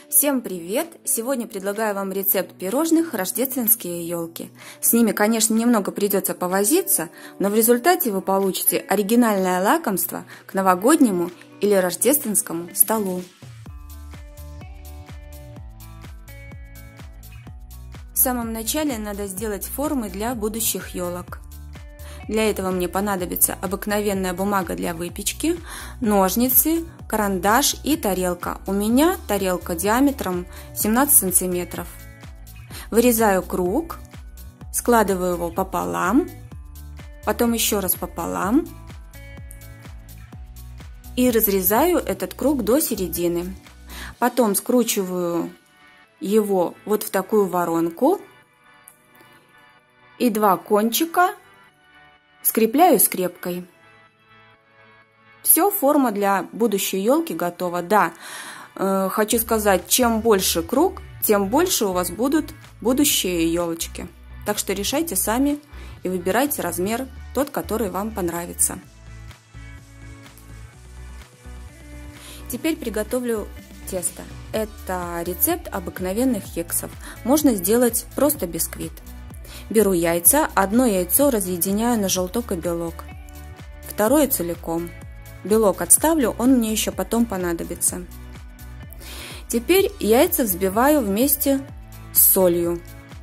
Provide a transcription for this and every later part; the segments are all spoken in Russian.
Всем привет! Сегодня предлагаю вам рецепт пирожных рождественские елки. С ними, конечно, немного придется повозиться, но в результате вы получите оригинальное лакомство к новогоднему или рождественскому столу. В самом начале надо сделать формы для будущих елок. Для этого мне понадобится обыкновенная бумага для выпечки, ножницы, карандаш и тарелка. У меня тарелка диаметром 17 сантиметров. Вырезаю круг, складываю его пополам, потом еще раз пополам и разрезаю этот круг до середины. Потом скручиваю его вот в такую воронку и два кончика скрепляю скрепкой. Все, форма для будущей елки готова. Да, хочу сказать, чем больше круг, тем больше у вас будут будущие елочки. Так что решайте сами и выбирайте размер тот, который вам понравится. Теперь приготовлю тесто. Это рецепт обыкновенных кексов. Можно сделать просто бисквит. Беру яйца, одно яйцо разъединяю на желток и белок, второе целиком. Белок отставлю, он мне еще потом понадобится. Теперь яйца взбиваю вместе с солью.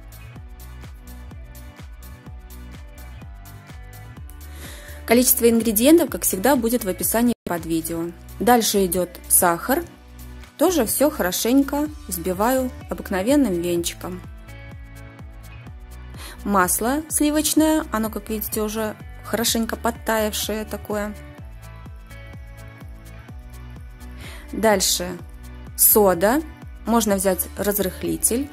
Количество ингредиентов, как всегда, будет в описании под видео. Дальше идет сахар. Тоже все хорошенько взбиваю обыкновенным венчиком. Масло сливочное, оно, как видите, уже хорошенько подтаявшее такое. Дальше сода, можно взять разрыхлитель,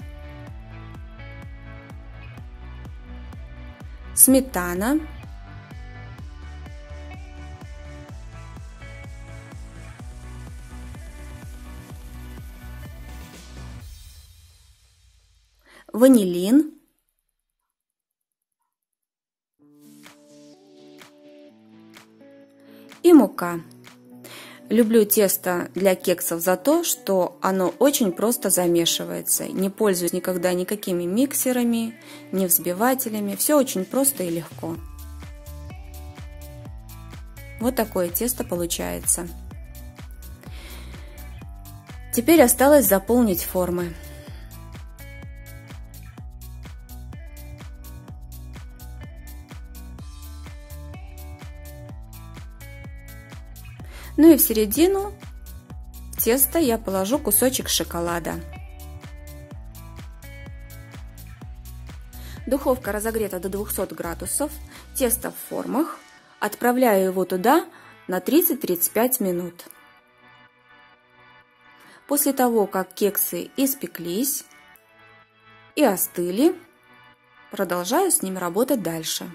сметана, ванилин, и мука. Люблю тесто для кексов за то, что оно очень просто замешивается. Не пользуюсь никогда никакими миксерами, ни взбивателями. Все очень просто и легко. Вот такое тесто получается. Теперь осталось заполнить формы. Ну и в середину теста я положу кусочек шоколада. Духовка разогрета до 200 градусов. Тесто в формах. Отправляю его туда на 30-35 минут. После того, как кексы испеклись и остыли, продолжаю с ними работать дальше.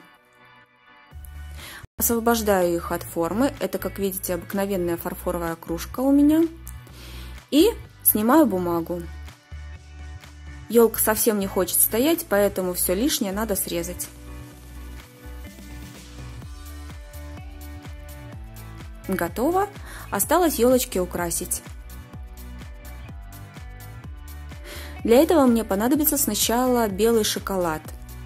Освобождаю их от формы. Это, как видите, обыкновенная фарфоровая кружка у меня. И снимаю бумагу. Елка совсем не хочет стоять, поэтому все лишнее надо срезать. Готово. Осталось елочки украсить. Для этого мне понадобится сначала белый шоколад.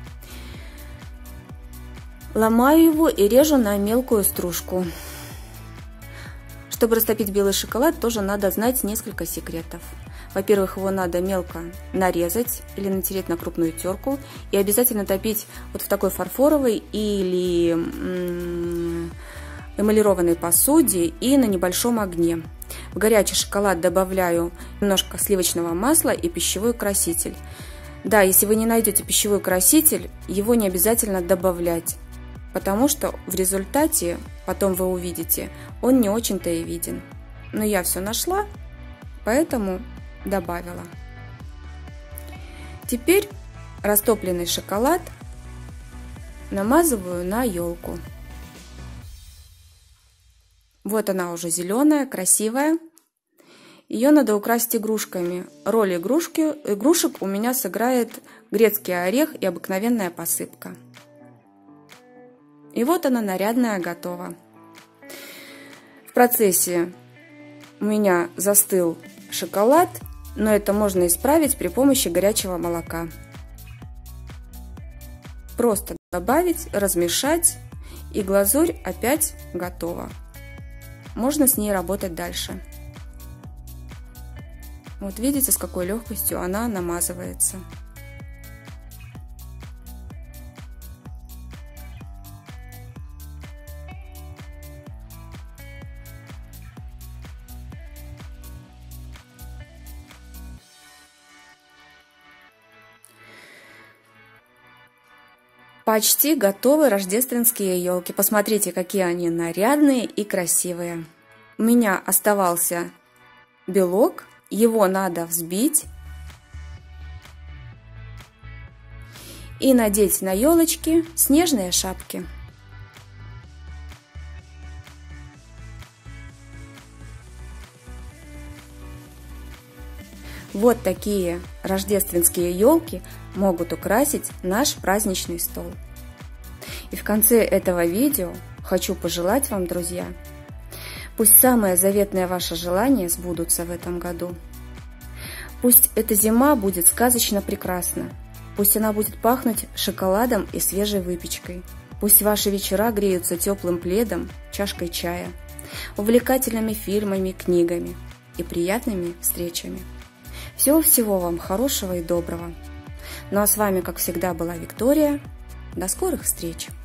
Ломаю его и режу на мелкую стружку. Чтобы растопить белый шоколад, тоже надо знать несколько секретов. Во-первых, его надо мелко нарезать или натереть на крупную терку. И обязательно топить вот в такой фарфоровой или эмалированной посуде и на небольшом огне. В горячий шоколад добавляю немножко сливочного масла и пищевой краситель. Да, если вы не найдете пищевой краситель, его не обязательно добавлять. Потому что в результате, потом вы увидите, он не очень-то и виден. Но я все нашла, поэтому добавила. Теперь растопленный шоколад намазываю на елку. Вот она уже зеленая, красивая. Ее надо украсить игрушками. Роль игрушек у меня сыграет грецкий орех и обыкновенная посыпка. И вот она нарядная, готова. В процессе у меня застыл шоколад, но это можно исправить при помощи горячего молока. Просто добавить, размешать, и глазурь опять готова. Можно с ней работать дальше. Вот видите, с какой легкостью она намазывается. Почти готовы рождественские елки. Посмотрите, какие они нарядные и красивые. У меня оставался белок, его надо взбить и надеть на елочки снежные шапки. Вот такие рождественские елки могут украсить наш праздничный стол. И в конце этого видео хочу пожелать вам, друзья, пусть самые заветные ваши желания сбудутся в этом году. Пусть эта зима будет сказочно прекрасна. Пусть она будет пахнуть шоколадом и свежей выпечкой. Пусть ваши вечера греются теплым пледом, чашкой чая, увлекательными фильмами, книгами и приятными встречами. Всего-всего вам хорошего и доброго. Ну а с вами, как всегда, была Виктория. До скорых встреч!